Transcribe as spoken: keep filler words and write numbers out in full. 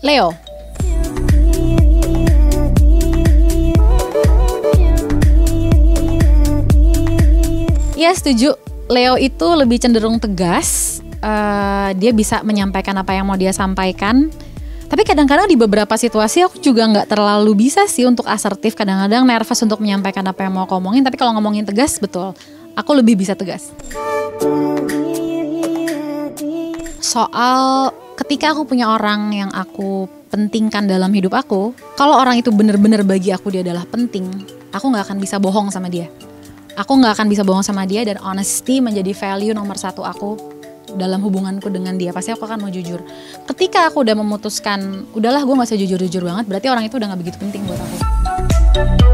Leo. Ya setuju, Leo itu lebih cenderung tegas, uh, dia bisa menyampaikan apa yang mau dia sampaikan. Tapi kadang-kadang di beberapa situasi aku juga nggak terlalu bisa sih untuk asertif, kadang-kadang nervous untuk menyampaikan apa yang mau aku omongin. Tapi kalau ngomongin tegas, betul, aku lebih bisa tegas. Soal ketika aku punya orang yang aku pentingkan dalam hidup aku, kalau orang itu benar-benar bagi aku dia adalah penting, aku nggak akan bisa bohong sama dia. Aku gak akan bisa bohong sama dia, dan honesty menjadi value nomor satu aku dalam hubunganku dengan dia. Pasti aku akan mau jujur. Ketika aku udah memutuskan, udahlah gue gak usah jujur-jujur banget, berarti orang itu udah gak begitu penting buat aku.